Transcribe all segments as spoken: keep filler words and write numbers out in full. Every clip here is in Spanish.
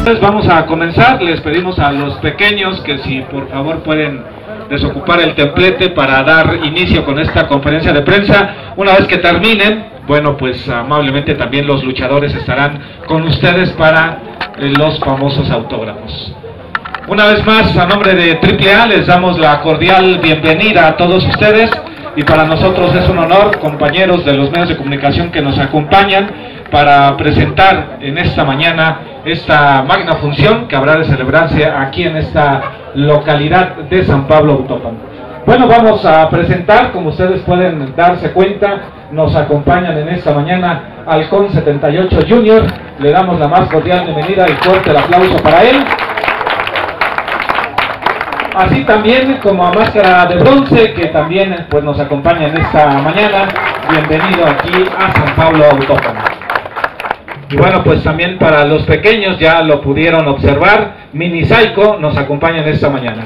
Entonces vamos a comenzar. Les pedimos a los pequeños que si por favor pueden desocupar el templete para dar inicio con esta conferencia de prensa. Una vez que terminen, bueno, pues amablemente también los luchadores estarán con ustedes para eh, los famosos autógrafos. Una vez más, a nombre de Triple A, les damos la cordial bienvenida a todos ustedes, y para nosotros es un honor, compañeros de los medios de comunicación que nos acompañan, para presentar en esta mañana esta magna función que habrá de celebrarse aquí en esta localidad de San Pablo Autópan. Bueno, vamos a presentar, como ustedes pueden darse cuenta, nos acompañan en esta mañana Halcón setenta y ocho Junior. Le damos la más cordial bienvenida y fuerte el aplauso para él. Así también como a Máscara de Bronce, que también pues nos acompaña en esta mañana. Bienvenido aquí a San Pablo Autópan. Y bueno, pues también para los pequeños, ya lo pudieron observar, Mini Psycho nos acompaña en esta mañana.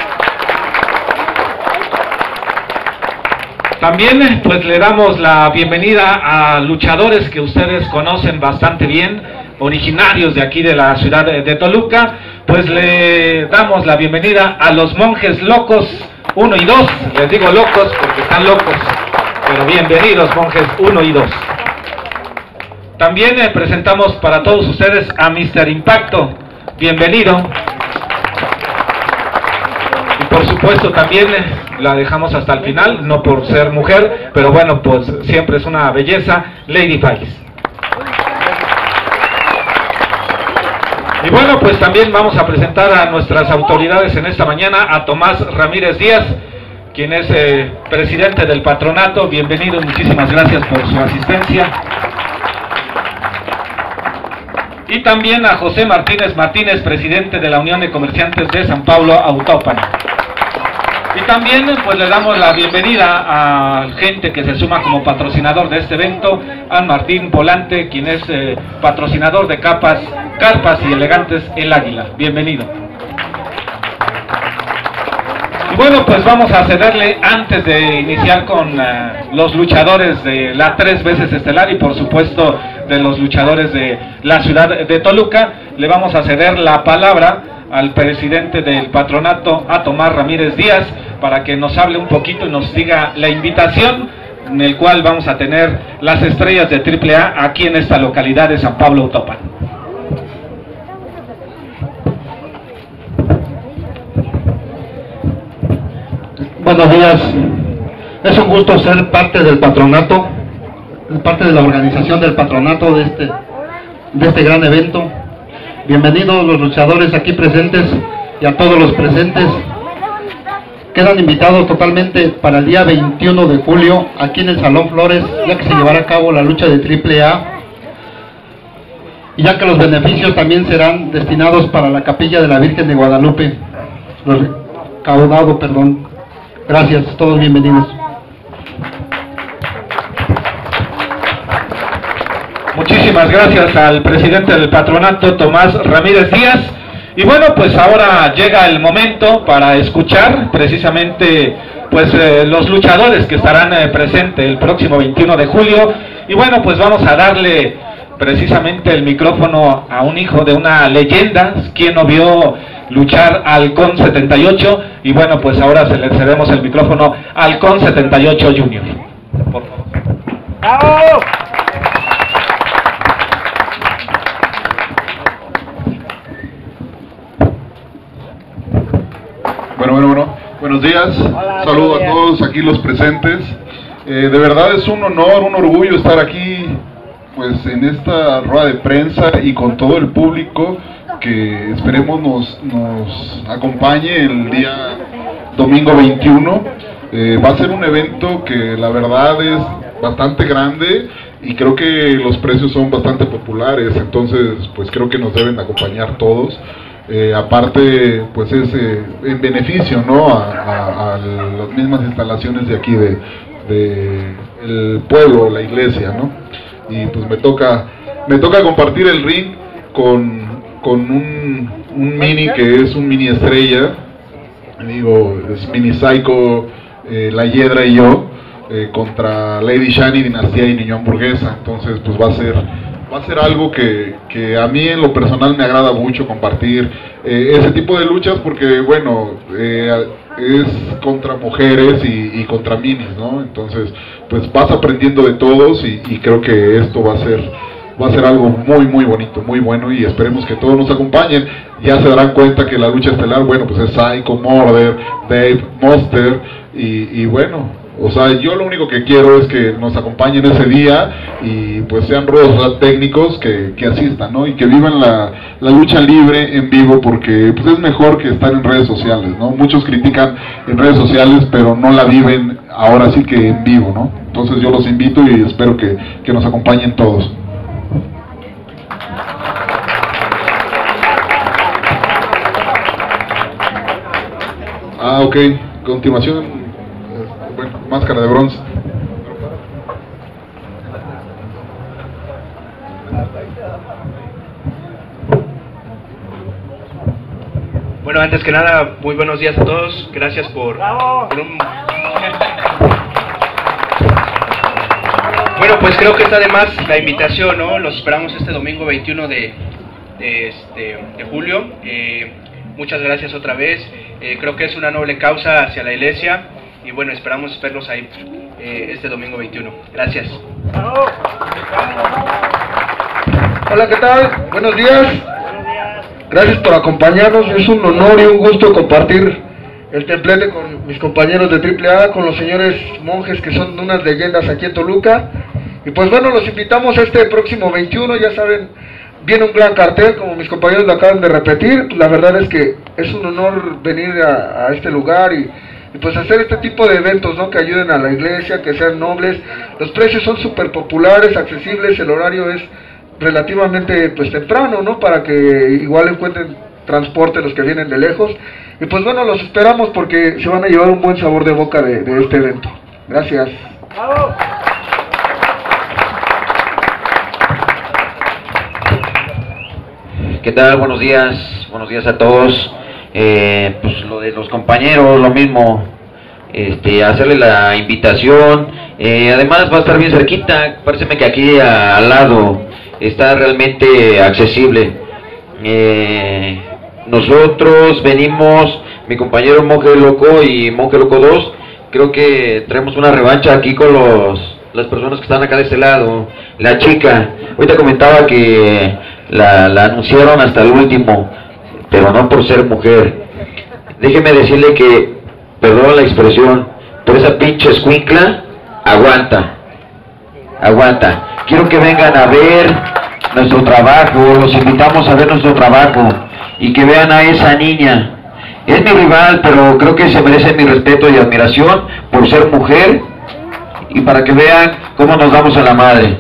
También pues le damos la bienvenida a luchadores que ustedes conocen bastante bien, originarios de aquí de la ciudad de Toluca. Pues le damos la bienvenida a los Monjes Locos uno y dos, les digo locos porque están locos, pero bienvenidos Monjes uno y dos. También eh, presentamos para todos ustedes a Mister Impacto, bienvenido. Y por supuesto también eh, la dejamos hasta el final, no por ser mujer, pero bueno, pues siempre es una belleza, Lady Vice. Y bueno, pues también vamos a presentar a nuestras autoridades en esta mañana, a Tomás Ramírez Díaz, quien es eh, presidente del patronato. Bienvenido, muchísimas gracias por su asistencia. Y también a José Martínez Martínez, presidente de la Unión de Comerciantes de San Pablo Autópan. Y también pues le damos la bienvenida a gente que se suma como patrocinador de este evento, a Martín Volante, quien es eh, patrocinador de capas, carpas y elegantes El Águila. Bienvenido. Y bueno, pues vamos a cederle, antes de iniciar con uh, los luchadores de la tres veces estelar y por supuesto de los luchadores de la ciudad de Toluca, le vamos a ceder la palabra al presidente del patronato, a Tomás Ramírez Díaz, para que nos hable un poquito y nos diga la invitación en el cual vamos a tener las estrellas de Triple A aquí en esta localidad de San Pablo Autópan. Buenos días, es un gusto ser parte del patronato, parte de la organización del patronato de este, de este gran evento. Bienvenidos los luchadores aquí presentes y a todos los presentes. Quedan invitados totalmente para el día veintiuno de julio aquí en el Salón Flores, ya que se llevará a cabo la lucha de Triple A, y ya que los beneficios también serán destinados para la Capilla de la Virgen de Guadalupe, recaudado, perdón. Gracias, todos bienvenidos. Muchísimas gracias al presidente del patronato, Tomás Ramírez Díaz. Y bueno, pues ahora llega el momento para escuchar precisamente pues eh, los luchadores que estarán eh, presentes el próximo veintiuno de julio. Y bueno, pues vamos a darle precisamente el micrófono a un hijo de una leyenda, quien no vio luchar al Halcón setenta y ocho. Y bueno, pues ahora se le cedemos el micrófono al Halcón setenta y ocho Junior. Por favor. ¡Bravo! Bueno, bueno, bueno, buenos días, Hola, saludo días. a todos aquí los presentes. Eh, de verdad es un honor, un orgullo estar aquí pues en esta rueda de prensa y con todo el público que esperemos nos, nos acompañe el día domingo veintiuno. Eh, va a ser un evento que la verdad es bastante grande y creo que los precios son bastante populares, entonces pues creo que nos deben acompañar todos. Eh, aparte pues es eh, en beneficio, ¿no?, a, a, a las mismas instalaciones de aquí de, de el pueblo, la iglesia, ¿no? Y pues me toca me toca compartir el ring con, con un, un mini que es un mini estrella, digo, es Mini Psycho, eh, La Hiedra y yo, eh, contra Lady Shani, Dinastía y Niño Hamburguesa. Entonces pues va a ser va a ser algo que, que a mí en lo personal me agrada mucho compartir eh, ese tipo de luchas, porque bueno, eh, es contra mujeres y, y contra minis, ¿no? Entonces, pues vas aprendiendo de todos y, y creo que esto va a ser va a ser algo muy muy bonito, muy bueno, y esperemos que todos nos acompañen. Ya se darán cuenta que la lucha estelar, bueno, pues es Psycho, Murder, Dave, Monster, y, y bueno, o sea, yo lo único que quiero es que nos acompañen ese día y pues sean rudos técnicos que, que asistan, ¿no? Y que vivan la, la lucha libre en vivo, porque pues es mejor que estar en redes sociales, ¿no? Muchos critican en redes sociales, pero no la viven ahora sí que en vivo, ¿no? Entonces yo los invito y espero que, que nos acompañen todos. Ah, ok. Continuación, bueno, máscara de bronce. Bueno, antes que nada, muy buenos días a todos. Gracias por, por un... Bueno, pues creo que está de más la invitación, ¿no? Los esperamos este domingo veintiuno de, de, este, de julio. Eh, muchas gracias otra vez. Eh, creo que es una noble causa hacia la iglesia y bueno, esperamos verlos ahí eh, este domingo veintiuno. Gracias. Hola, ¿qué tal? Buenos días. Gracias por acompañarnos. Es un honor y un gusto compartir el templete con mis compañeros de triple A, con los señores monjes que son unas leyendas aquí en Toluca. Y pues bueno, los invitamos este próximo veintiuno, ya saben, viene un gran cartel, como mis compañeros lo acaban de repetir. La verdad es que es un honor venir a, a este lugar y, y pues hacer este tipo de eventos, ¿no? Que ayuden a la iglesia, que sean nobles. Los precios son súper populares, accesibles, el horario es relativamente pues temprano, ¿no? Para que igual encuentren transporte los que vienen de lejos. Y pues bueno, los esperamos porque se van a llevar un buen sabor de boca de, de este evento. Gracias. ¡Bravo! ¿Qué tal? Buenos días, buenos días a todos. Eh, pues lo de los compañeros, lo mismo, este, hacerle la invitación. Eh, además va a estar bien cerquita, paréceme que aquí a, al lado está realmente accesible. Eh, nosotros venimos, mi compañero Monje Loco y Monje Loco dos, creo que traemos una revancha aquí con los las personas que están acá de este lado. La chica, ahorita comentaba que la, la anunciaron hasta el último, pero no por ser mujer. Déjeme decirle que, perdón la expresión, pero esa pinche escuincla aguanta, aguanta. Quiero que vengan a ver nuestro trabajo, los invitamos a ver nuestro trabajo y que vean a esa niña. Es mi rival, pero creo que se merece mi respeto y admiración por ser mujer y para que vean cómo nos damos a la madre.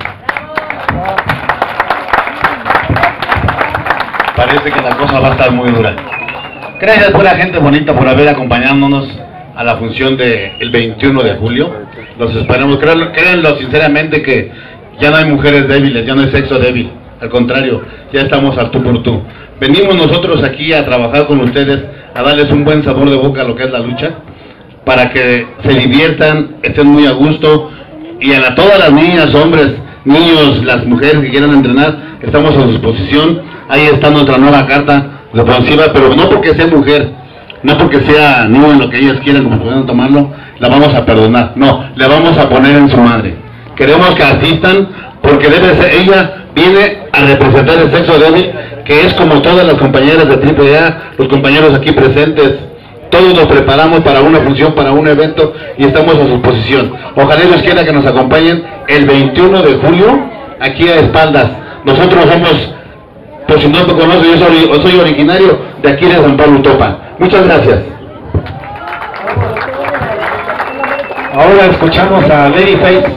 Parece que la cosa va a estar muy dura. Gracias por la gente bonita por haber acompañándonos a la función del veintiuno de julio. Los esperamos. Créanlo, créanlo sinceramente que ya no hay mujeres débiles, ya no hay sexo débil. Al contrario, ya estamos al tú por tú. Venimos nosotros aquí a trabajar con ustedes, a darles un buen sabor de boca a lo que es la lucha, para que se diviertan, estén muy a gusto, y a la, todas las niñas, hombres, niños, las mujeres que quieran entrenar, estamos a su disposición. Ahí está nuestra nueva carta responsiva, pero no porque sea mujer, no porque sea no en lo que ellas quieran, como puedan tomarlo, la vamos a perdonar, no, la vamos a poner en su madre. Queremos que asistan, porque debe ser, ella viene a representar el sexo débil, que es como todas las compañeras de triple A, los compañeros aquí presentes. Todos nos preparamos para una función, para un evento, y estamos a su disposición. Ojalá Dios quiera que nos acompañen el veintiuno de julio, aquí a espaldas. Nosotros somos, por si no te conoces, yo soy, yo soy originario de aquí de San Pablo Topa. Muchas gracias. Ahora escuchamos a Ladyface.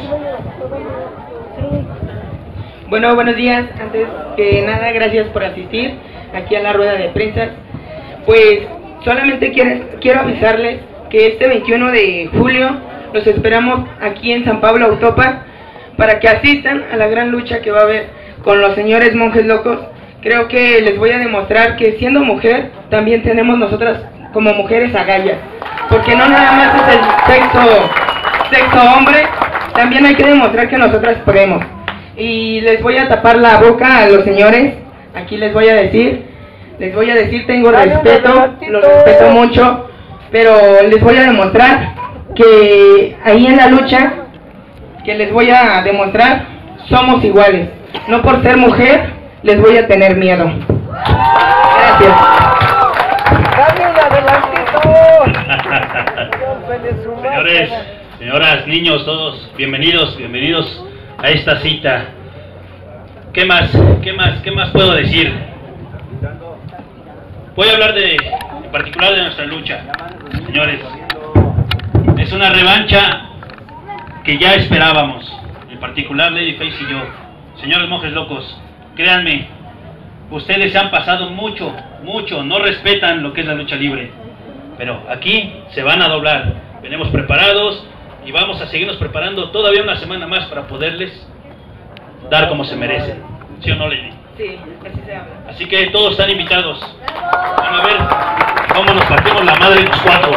Bueno, buenos días. Antes que nada, gracias por asistir aquí a la rueda de prensa. Pues solamente quiero, quiero avisarles que este veintiuno de julio los esperamos aquí en San Pablo Autopa para que asistan a la gran lucha que va a haber con los señores monjes locos. Creo que les voy a demostrar que siendo mujer también tenemos nosotras como mujeres agallas, porque no nada más es el sexo, sexo hombre, también hay que demostrar que nosotras podemos. y les voy a tapar la boca a los señores. Aquí les voy a decir, les voy a decir, tengo respeto, los respeto mucho, pero les voy a demostrar que ahí en la lucha, que les voy a demostrar, somos iguales. No por ser mujer, les voy a tener miedo. Gracias. ¡Dame un adelantito! Señores, señoras, niños, todos, bienvenidos, bienvenidos a esta cita. ¿Qué más? ¿Qué más? ¿Qué más puedo decir? Voy a hablar de, en particular de nuestra lucha, señores. Es una revancha que ya esperábamos, en particular Ladyface y yo. Señores monjes locos, créanme, ustedes se han pasado mucho, mucho, no respetan lo que es la lucha libre. Pero aquí se van a doblar. Venimos preparados y vamos a seguirnos preparando todavía una semana más para poderles dar como se merecen. ¿Sí o no, Lady? Sí, así se habla. Así que todos están invitados. Van a ver cómo nos partimos la madre los cuatro.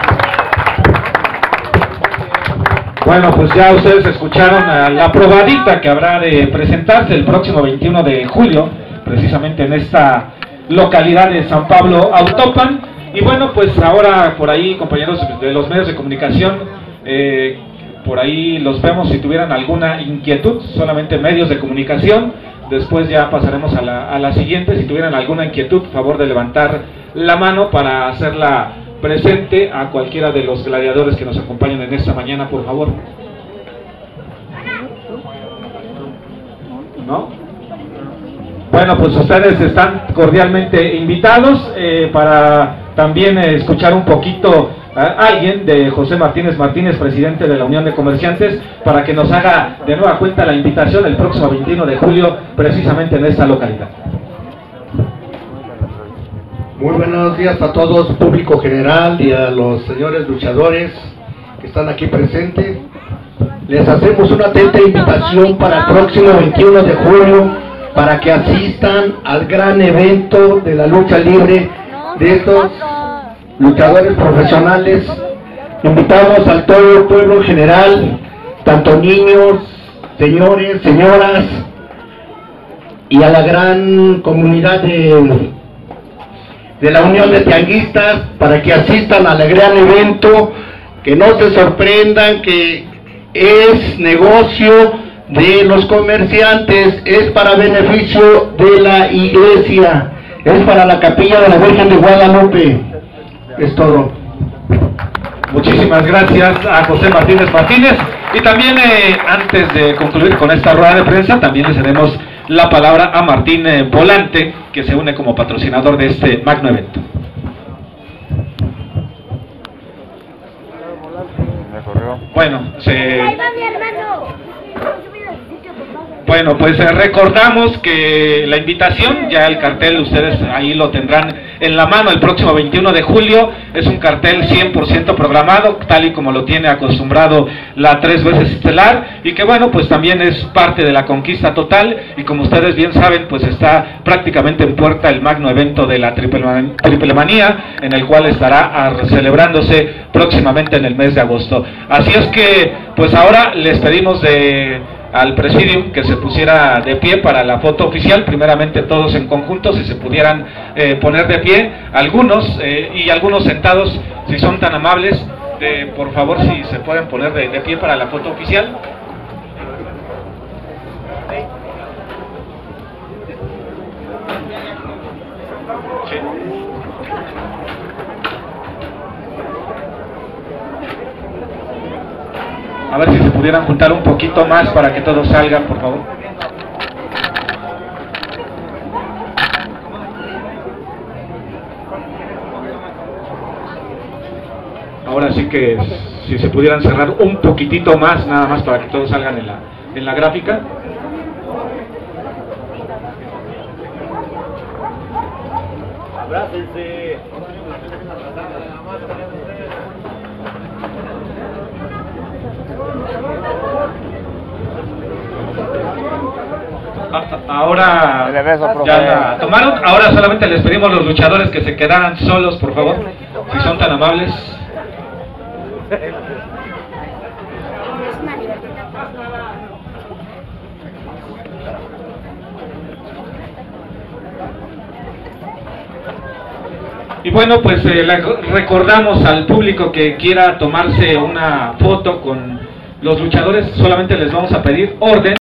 Bueno, pues ya ustedes escucharon a la probadita que habrá de presentarse el próximo veintiuno de julio, precisamente en esta localidad de San Pablo Autopan. Y bueno, pues ahora por ahí, compañeros de los medios de comunicación, eh, por ahí los vemos si tuvieran alguna inquietud, solamente medios de comunicación. Después ya pasaremos a la, a la siguiente. Si tuvieran alguna inquietud, favor de levantar la mano para hacerla presente a cualquiera de los gladiadores que nos acompañan en esta mañana, por favor. ¿No? Bueno, pues ustedes están cordialmente invitados eh, para también eh, escuchar un poquito a alguien de José Martínez Martínez, presidente de la Unión de Comerciantes, para que nos haga de nueva cuenta la invitación el próximo veintiuno de julio, precisamente en esta localidad. Muy buenos días a todos, público general, y a los señores luchadores que están aquí presentes. Les hacemos una atenta invitación para el próximo veintiuno de julio para que asistan al gran evento de la lucha libre de estos luchadores profesionales. Invitamos al todo el pueblo en general, tanto niños, señores, señoras, y a la gran comunidad de, de la Unión de Tianguistas para que asistan al gran evento, que no se sorprendan que es negocio de los comerciantes, es para beneficio de la iglesia, es para la capilla de la Virgen de Guadalupe. Es todo. Muchísimas gracias a José Martínez Martínez. Y también eh, antes de concluir con esta rueda de prensa, también le cedemos la palabra a Martín eh, Volante, que se une como patrocinador de este magno evento. Bueno, se... Bueno, pues eh, recordamos que la invitación, ya el cartel ustedes ahí lo tendrán en la mano el próximo veintiuno de julio, es un cartel cien por ciento programado, tal y como lo tiene acostumbrado la tres veces estelar, y que bueno, pues también es parte de la conquista total, y como ustedes bien saben, pues está prácticamente en puerta el magno evento de la Triple, Man Triple Manía, en el cual estará a, celebrándose próximamente en el mes de agosto. Así es que, pues ahora les pedimos de... al presidium que se pusiera de pie para la foto oficial, primeramente todos en conjunto, si se pudieran eh, poner de pie, algunos eh, y algunos sentados, si son tan amables, de, por favor si se pueden poner de, de pie para la foto oficial. Sí. A ver si se pudieran juntar un poquito más para que todos salgan, por favor. Ahora sí que si se pudieran cerrar un poquitito más, nada más para que todos salgan en la, en la gráfica. Abrácense. Ahora ya la tomaron, ahora solamente les pedimos a los luchadores que se quedaran solos, por favor, si son tan amables. Y bueno, pues eh, le recordamos al público que quiera tomarse una foto con los luchadores, solamente les vamos a pedir orden.